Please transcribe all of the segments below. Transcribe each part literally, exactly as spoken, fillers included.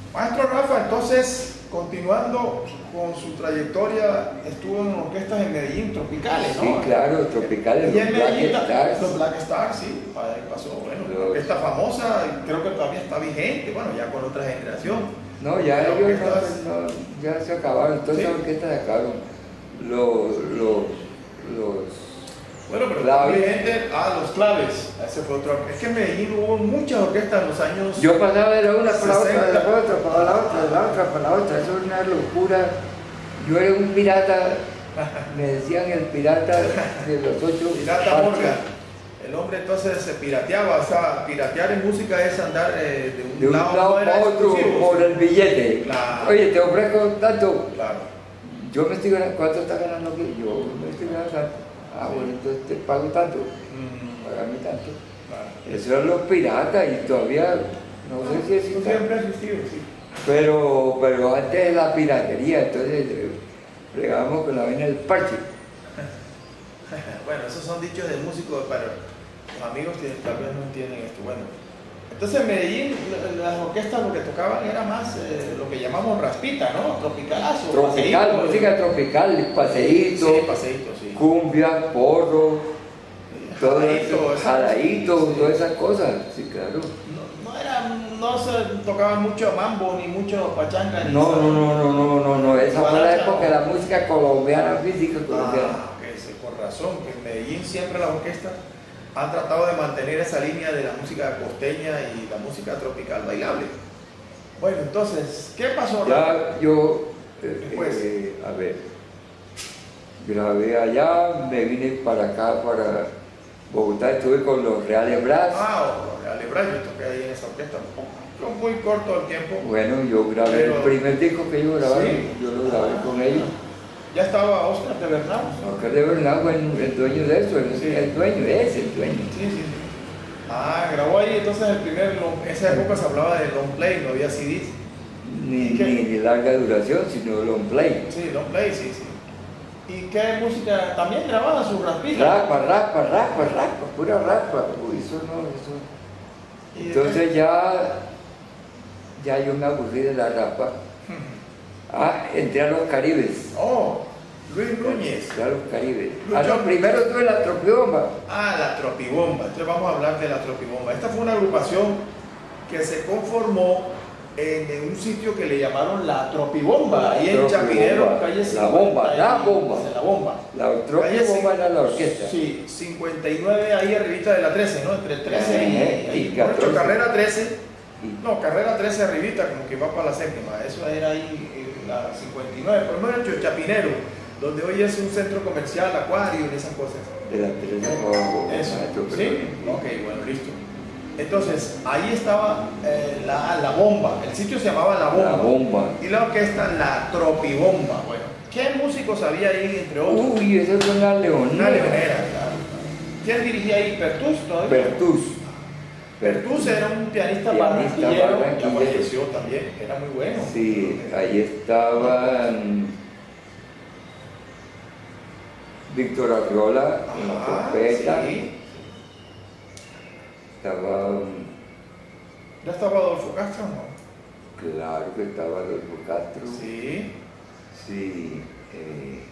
Maestro Rafa, entonces, continuando con su trayectoria, estuvo en orquestas en Medellín, tropicales, ¿no? Sí, claro, tropicales, y en los Black Medellín, Stars. los Black Stars, sí, ahí pasó, bueno, Los- una orquesta famosa, y creo que todavía está vigente, bueno, ya con otra generación. No, ya Pero ellos orquestas- no, no, ya se acabaron, todas Sí. esas orquestas se acabaron. Los, los, los Bueno, pero Claves. vigente, ah, los Claves, ese fue otro. Es que en Medellín hubo muchas orquestas en los años. Yo pasaba de la una para la otra, de la sesenta. otra para la otra, de la otra para la otra, eso es una locura. Yo era un pirata, me decían el pirata de los ocho Pirata parches. Morgan. El hombre entonces se pirateaba, o sea, piratear en música es andar eh, de un De un lado, lado no era para otro exclusivo. por el billete. Claro. Oye, te ofrezco tanto. Claro. Yo me estoy ganando, ¿cuánto estás ganando aquí? Yo me estoy ganando tanto. Ah, Sí. bueno, entonces te pago tanto. Mm, Pagarme tanto. claro. Eso eran los piratas y todavía, no sé si Eso existe. siempre ha existido, sí. Pero, pero antes de la piratería, entonces eh, fregábamos con la vaina del parche. Bueno, esos son dichos de músicos, pero los amigos que tal vez no entienden esto. Bueno, entonces en Medellín la- las orquestas lo que tocaban era más eh, lo que llamamos raspita, ¿no? Tropicalazo. Tropical, paseíto. música tropical, paseíto, Sí, paseíto, sí. cumbia, porro, todo Jaladito, eso, esas jaladito, cosas, sí. todas esas cosas, sí, claro. No, no era, no se tocaba mucho mambo ni mucho pachanga. ni No, esa- no, no, no, no, no, no, esa fue la Guaracha, época de no. la música colombiana, física colombiana. Ah, ok, sí, por razón, que en Medellín siempre las orquestas han tratado de mantener esa línea de la música costeña y la música tropical bailable. Bueno, entonces, ¿qué pasó? Rafa? Ya yo, eh, Después. eh, a ver, grabé allá, me vine para acá, para Bogotá, estuve con los Reales Brass. Ah, Alebra, yo toqué ahí en esa orquesta. Fue muy corto el tiempo. Bueno, yo grabé Pero- el primer disco que ellos grabaron, Sí. yo lo grabé Ah. con ellos. Ya estaba Oscar de Bernal. Oscar de Bernal fue el, el dueño de eso, el, Sí. el dueño, es el dueño. Sí, sí, sí. Ah, grabó ahí entonces el primer long, en esa época se hablaba de long play, no había C Ds. Ni, ¿Qué? ni de larga duración, sino long play. Sí, long play, sí, sí. ¿Y qué música? También grababa su raspita. Rapa, rapa, rapa, rapa, pura rapa. Uy, eso no, eso. ¿Y de Entonces ya, ya yo me aburrí de la rapa. Ah, entré a los Caribes. Oh, Luis Núñez. Entré a los Caribes. Lucho. Ah, no, primero tuve la Tropibomba. Ah, la Tropibomba. Entonces vamos a hablar de la Tropibomba. Esta fue una agrupación que se conformó en, en un sitio que le llamaron la Tropibomba, ahí en Tropibomba. Chapinero, calle La cincuenta bomba, y- la bomba. La bomba. La Calle Tropibomba cin- era la orquesta. Sí, cincuenta y nueve ahí arribita de la trece, ¿no? Entre trece y, Ajá, y ahí, por hecho, catorce. carrera trece. Y- No, carrera trece arribita, como que va para la séptima. Eso era ahí eh, la cincuenta y nueve, por lo menos en Chapinero, donde hoy es un centro comercial, acuario y esas cosas. De la Teresa abajo. Eso, maestro, ¿sí? perdón. Ok, bueno, listo. Entonces, ahí estaba eh, la, la bomba, el sitio se llamaba La Bomba. La bomba. Y la orquesta La Tropibomba. Bueno, ¿qué músicos había ahí, entre otros? Uy, esa es una leonera. Una leonera, claro. ¿Quién dirigía ahí? ¿Pertus todavía? Pertus. Pertus era un pianista Pianista barranquillero, ya barranquillero. falleció también, era muy bueno. Sí, ahí estaban Víctor Arriola en la Ajá, trompeta, sí. estaba, ¿Ya estaba Adolfo Castro no? claro que estaba Adolfo Castro, Sí. sí, eh,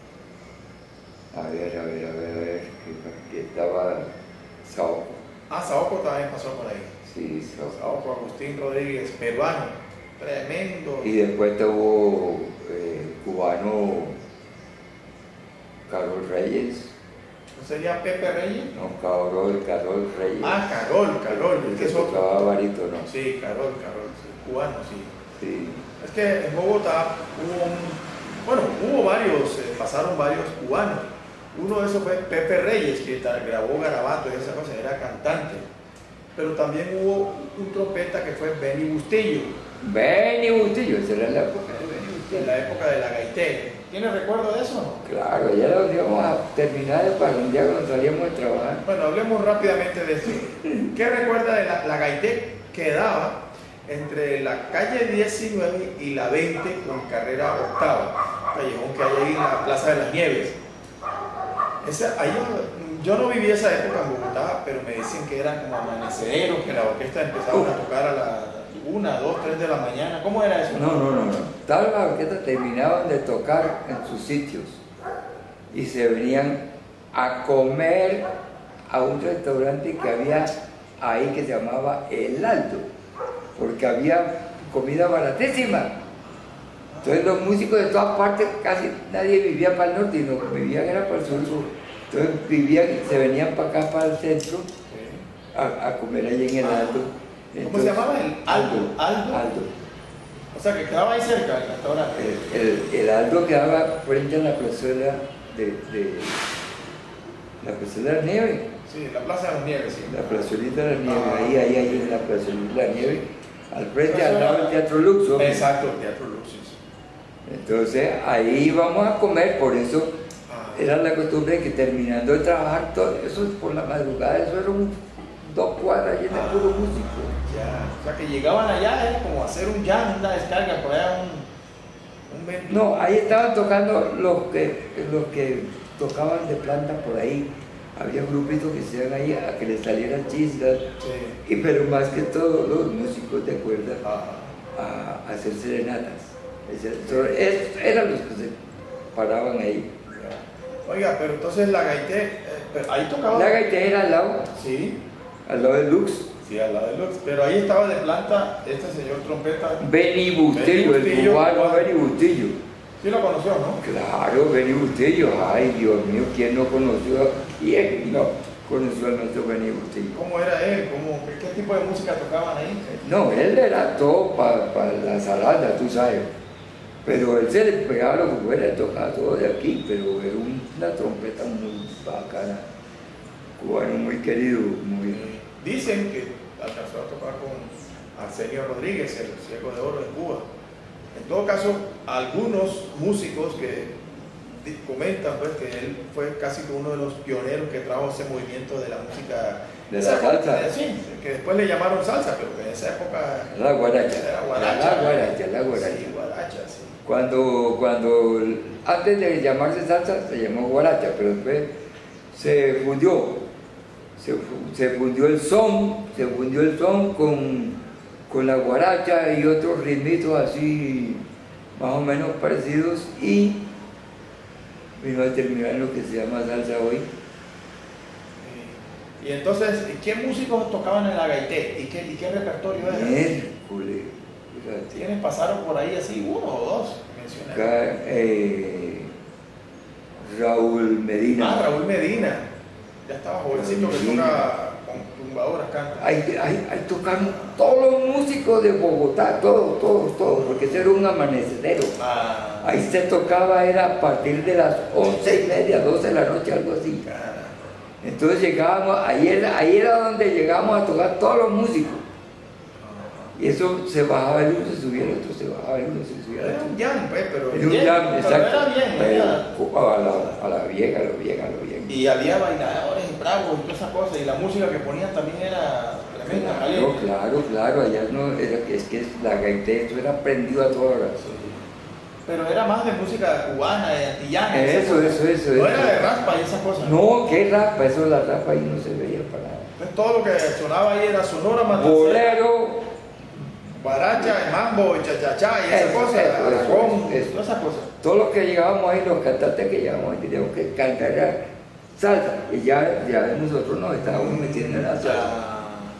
a ver, a ver, a ver, a ver, que, que estaba Saoco, Ah, Saoco también pasó por ahí. sí, Saoco. Saoco Agustín Rodríguez, peruano, tremendo. Y después tuvo eh, el cubano Carol Reyes, ¿No sería Pepe Reyes? no, Carol, Carol Reyes. Ah, Carol, Carol, el es que que es otro. tocaba barítono. Sí, Carol, Carol, sí, cubano, sí. Sí. Es que en Bogotá hubo un, bueno, hubo varios, eh, pasaron varios cubanos. Uno de esos fue Pepe Reyes, que tal- grabó Garabato y esa cosa, era cantante. Pero también hubo un trompeta que fue Benny Bustillo, Benny Bustillo, esa era la época de Benny en Bustillo. la época de la gaitera. ¿Tiene recuerdo de eso o no? Claro, ya lo íbamos a terminar de parrandear cuando salíamos de trabajar. Bueno, hablemos rápidamente de esto. ¿Qué recuerda de la, la gaité? Quedaba entre la calle diecinueve y la veinte con carrera octava, callejón que hay ahí en la Plaza de las Nieves. Esa, ahí, yo no viví esa época en Bogotá, pero me dicen que eran como amaneceros, que la orquesta empezaban a tocar a la una, dos, tres de la mañana. ¿Cómo era eso? No, no, no, no. Todas las orquestas terminaban de tocar en sus sitios y se venían a comer a un restaurante que había ahí que se llamaba El Aldo, porque había comida baratísima. Entonces los músicos de todas partes, casi nadie vivía para el norte, y no vivían era para el sur. Entonces vivían, se venían para acá, para el centro, a, a comer allí en El Aldo. Entonces, ¿cómo se llamaba? El Aldo. Aldo. Aldo. O sea, que quedaba ahí cerca del restaurante. El, el, el Aldo quedaba frente a la plazuela de, de la plazuela de la Nieve. Sí, la Plaza de las Nieves, sí. La plazuelita de la Nieve, Ah. ahí, ahí, ahí en la plazuelita de la Nieve, al frente, al lado del Teatro Luxor. Exacto, el Teatro Luxor. Entonces ahí íbamos a comer, por eso Ah. era la costumbre que terminando de trabajar, todo eso por la madrugada, eso era un, dos cuadras llenas de puro músico. Ya, o sea que llegaban allá, era como hacer un jam, una descarga, por allá un, un venti- No, ahí estaban tocando los que, los que tocaban de planta por ahí. Había grupitos que se iban ahí a que les salieran chisgas, Sí. y, pero más que todo los músicos de cuerda Ah, a, a hacer serenatas. Eso- es- eran los que se paraban ahí. ya. Oiga, pero entonces la gaité, eh, pero ahí tocaba. La gaitera al lado, Sí, al lado de Lux. sí, al lado de Lux. Pero ahí estaba de planta este señor trompeta. Benny Bustillo, el Bustillo, cubano cubano. Benny Bustillo. Sí lo conoció, ¿no? Claro, Benny Bustillo. Ay, Dios mío, ¿quién no conoció? ¿Quién no conoció a nuestro Benny Bustillo? ¿Cómo era él? ¿Cómo, qué, qué tipo de música tocaban ahí? No, él era todo para pa la salada, tú sabes. Pero él se le pegaba lo que fuera, tocaba todo de aquí, pero era una trompeta muy bacana. Cubano muy querido, muy... Dicen que alcanzó a tocar con Arsenio Rodríguez, el Ciego de Oro en Cuba. En todo caso, algunos músicos que di- comentan pues, que él fue casi que uno de los pioneros que trajo ese movimiento de la música. De esa la época, salsa. Sí, que después le llamaron salsa, pero que en esa época La guaracha, era guaracha. la guaracha, la guaracha. Sí, guaracha, sí. Cuando, cuando, antes de llamarse salsa, se llamó guaracha, pero después se fundió, se, fu- se fundió el son, se fundió el son con, con la guaracha y otros ritmitos así, más o menos parecidos, y vino a terminar lo que se llama salsa hoy. Y, y entonces, ¿qué músicos tocaban en la gaité? ¿Y qué, y qué repertorio era? Miércoles, fíjate. ¿Quiénes pasaron por ahí así? ¿Uno o dos? Mencioné. Acá, eh, Raúl Medina. Ah, Raúl Medina. Ya estaba jovencito que Medina. toca con tumbadoras, canta. Ahí, ahí, ahí tocaron todos los músicos de Bogotá, todos, todos, todos, porque ese era un amanecedero. Ah, Ahí se tocaba, era a partir de las once y media, doce de la noche, algo así. cara. Entonces llegábamos, ahí era, ahí era donde llegábamos a tocar todos los músicos. Y eso se bajaba el uno, se subía el otro, se bajaba el uno, se subía el Era otro. un jam, pues, pero Era un bien, jam, pero exacto. era bien, Pero, era- a, la, a la vieja, a lo bien, a lo bien. Y había bailadores y bravos y todas esas cosas, y la música que ponían también era tremenda, Claro, caliente. claro, claro, allá no, era, que- es que la gaité, eso era prendido a todas horas. Sí. Pero era más de música cubana, de antillana. Eso, esas eso, cosas. eso, No eso. era de raspa y esas cosas. No, qué rapa, eso la rapa ahí no se veía para nada. Entonces, todo lo que sonaba ahí era sonora, matancera, Bolero, guaracha, mambo, cha-cha-cha y esas Eso, cosas, eso, aragón, eso, eso. todas esas cosas. todos los que llegábamos ahí, los cantantes que llegábamos ahí, teníamos que cantar era salsa, y ya, ya nosotros nos estábamos metiendo en la salsa. Ya.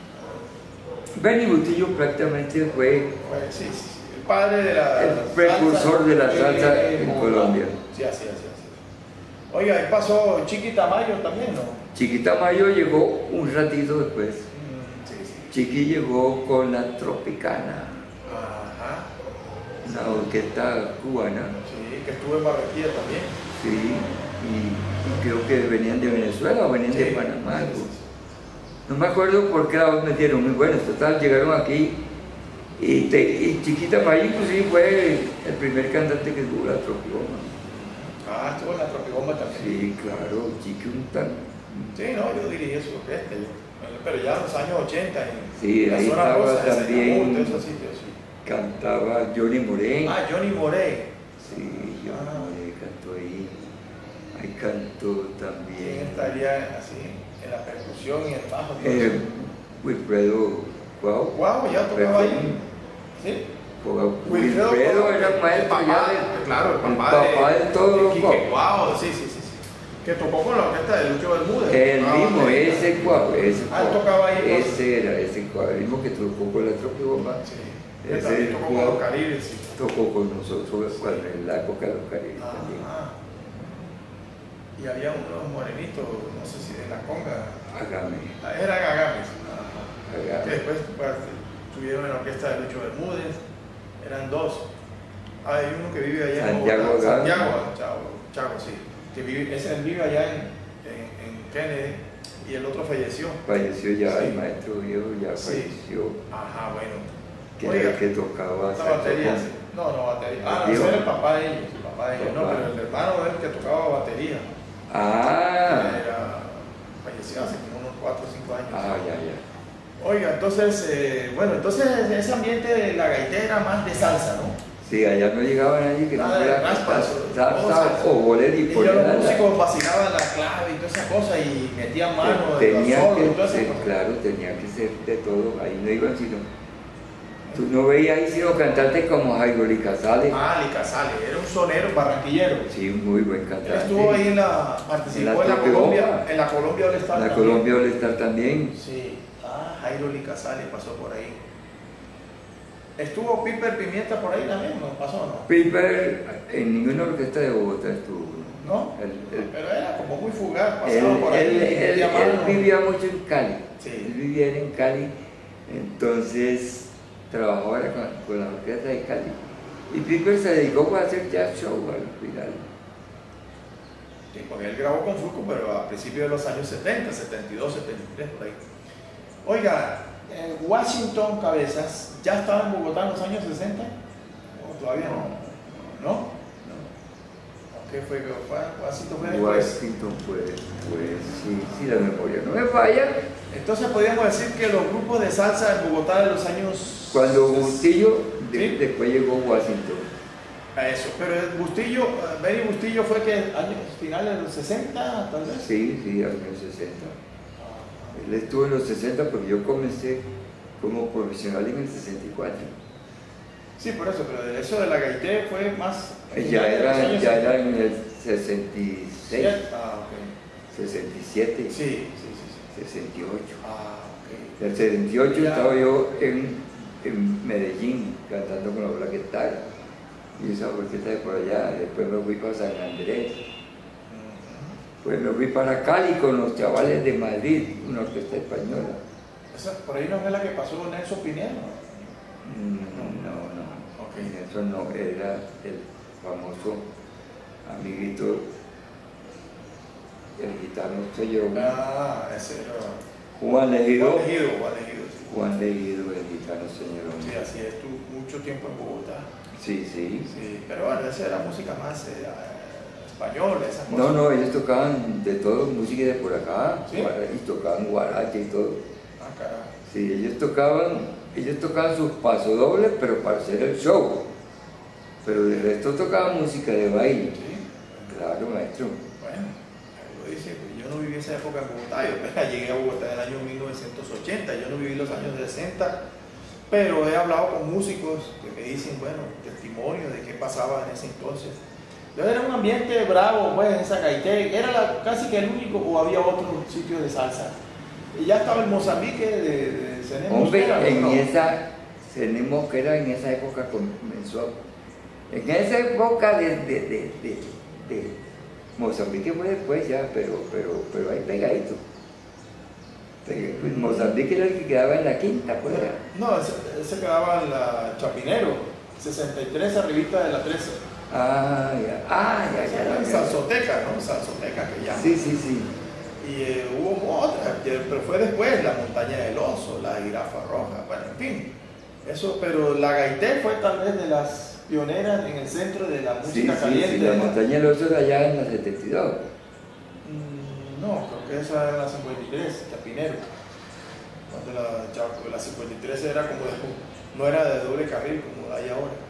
Benny Bustillo prácticamente fue Pues, sí, sí, sí, el padre de la el precursor de la salsa en Bogotá. Colombia. Sí, así, así, así. Oiga, ahí pasó Chiqui Tamayo también, ¿no? Chiquita Mayo llegó un ratito después. Mm, sí, sí. Chiqui llegó con la Tropicana, Ajá. una orquesta cubana, Sí, que estuvo en Barranquilla también. sí, y, y creo que venían de Venezuela o venían de Sí, Panamá. sí, algo. sí, sí. No me acuerdo por qué la metieron, muy buenos, total, llegaron aquí y, te- y Chiquita Mayo inclusive fue el primer cantante que tuvo la Tropicana. Ah, estuvo en la Tropigoma también. Sí, claro, Chiqui un tan... Sí, no, yo dirigí su orquesta, yo. Pero ya en los años ochenta, en Sí, la ahí zona estaba rosa, en también- Sayamundo, esos sitios, sí. Cantaba Johnny Morén. Ah, Johnny Morey. Sí, Johnny Ah. Morén cantó ahí. Ahí cantó ¿Quién también. estaría así en la percusión y el bajo? Eh, Wilfredo Cuau. Cuau ya tocaba ahí. ¿Sí? Wilfredo, Wilfredo era el maestro papá, ya de, claro, el el papá, papá de, de todos los Quique Cuau. Cuau, sí, sí, sí, sí. Que tocó con la orquesta de Lucho Bermúdez. El tocaba mismo, batería. ese Cuau, ese Ah, él Cuau. tocaba ahí. Ese era, ese Cuau, el mismo que tocó con la Tropibomba. Sí. Ese Él también tocó con Cuau los Caribes, sí. tocó con nosotros cuando en la época de los Caribes Ah, también. ah. Y había unos morenitos, no sé si de la conga. Agame, Era Gagames. Que Agame. después pues, estuvieron en la orquesta de Lucho Bermúdez. Eran dos. Hay uno que vive allá Santiago en Bogotá. Agame. Santiago, Chago, Chago, sí. Que vive, ese él vive allá en, en, en Kennedy y el otro falleció. Falleció ya, Sí. el maestro viejo ya Sí. falleció, Ajá, bueno. que Oiga, era el que tocaba esta batería, saxofón. sí. No, no, batería. Ah, no, ¿El ese tío? era el papá de ellos. El papá de ellos. No, Papá. pero el hermano de él que tocaba batería. Ah, Era, falleció hace como unos cuatro o cinco años. ah, ya, ya. Oiga, entonces, eh, bueno, entonces ese ambiente de la gaitera era más de salsa, ¿no? Sí, allá no llegaba nadie que no Nada de fuera raspas, salsa cosas. o bolero y Y ya poner los la- músicos vacilaban la clave y toda esa cosa y metían mano de los tenía solos y que todo eso. ser, claro, tenía que ser de todo, ahí no iban sino, tú no veías ahí sino cantantes como Jairo Casales, Ah, Lica Sale, era un sonero barranquillero. sí, un muy buen Él cantante. estuvo ahí en la, participó En en la la, Tropi Colombia, Bomba. en la Colombia All Star La también. Colombia All Star también. Sí, ah, Jairo Lica Sale pasó por ahí. ¿Estuvo Piper Pimienta por ahí también? ¿No pasó no? Piper en ninguna orquesta de Bogotá estuvo, ¿No? Él, él- Pero era como muy fugaz, él- pasaba por ahí. él- y él- metía él mano. vivía mucho en Cali, Sí. él vivía en Cali, entonces trabajó ahora con, con la orquesta de Cali. Y Piper se dedicó a hacer jazz show al final. Sí, porque él grabó con Fruco, pero a principios de los años setenta, setenta y dos, setenta y tres, por ahí. Oiga, eh, Washington Cabezas, ¿ya estaba en Bogotá en los años sesenta? ¿O todavía no? ¿No? ¿Qué fue? ¿Qué fue? ¿Washington fue después? Washington fue, pues sí, sí, la memoria no me falla. Entonces podríamos decir que los grupos de salsa en Bogotá de los años... Cuando Bustillo, de- ¿Sí? después llegó Washington. A eso, pero el Bustillo, eh, Benny Bustillo fue que años finales de los sesenta, tal vez. Sí, sí, años sesenta. Él estuvo en los sesenta porque yo comencé como profesional en el sesenta y cuatro. Sí, por eso, pero de eso de la gaité fue más... Ya finales de los era, años ya setenta. era en el sesenta y seis, Ah, ok. sesenta y siete, Sí, sí, sí, sí. sesenta y ocho. Ah, ok. En el sesenta y ocho Ya. estaba yo en, en Medellín cantando con la Black Star y esa orquesta de por allá. Después me fui para San Andrés. Ujú. Pues me fui para Cali con los chavales de Madrid, una orquesta española. Esa, por ahí no fue la que pasó Nelson Pinero. Mm, No, no, Ok. eso no, era el famoso amiguito, el gitano soy yo, Ah, ese era. Juan Legido, Juan Legido, Juan Legido, sí. Juan Legido, el gitano señor. Sí, así es, tú mucho tiempo en Bogotá. Sí, sí. Sí, pero bueno, esa era música más eh, española, esas cosas. No, no, ellos tocaban de todo, música de por acá, ¿Sí? guara- y tocaban guaracha y todo. Ah, carajo. Sí, ellos tocaban, ellos tocaban sus pasodobles, pero para hacer el show. Pero de resto tocaban música de baile. Sí. Claro, maestro. Bueno, ahí lo dice, pues yo no viví esa época en Bogotá, yo apenas llegué a Bogotá en el año mil novecientos ochenta, yo no viví los años sesenta, pero he hablado con músicos que me dicen, bueno, testimonio de qué pasaba en ese entonces. Entonces era un ambiente bravo, pues, en esa gaité, era la- casi que el único, o había otro sitio de salsa. Y ya estaba el Mozambique de, de Cené Hombre, Mosquera, en ¿no? esa, tenemos que era en esa época comenzó. En esa época de, de, de, de, de Mozambique fue después ya, pero, pero, pero ahí pegadito. Pega- pues Mozambique era el que quedaba en la quinta, pues era. No, ese, ese quedaba en la Chapinero, sesenta y tres arribita de la trece. Ah, ya, ah, ya, ya, Era ya, en ya. Salsoteca, ¿no? Salsoteca que llaman. Sí, sí, sí. Y eh, hubo otra, que- pero fue después, la montaña del oso, la jirafa roja, bueno, en fin. Eso, pero la gaité fue tal vez de las pioneras en el centro de la Sí, música sí, caliente. sí, la montaña de los osos allá en la setenta y dos. Mm, no, creo que esa era la cincuenta y tres, Chapinero. Cuando la, Cha- la cincuenta y tres era como de, no era de doble carril como hay ahora.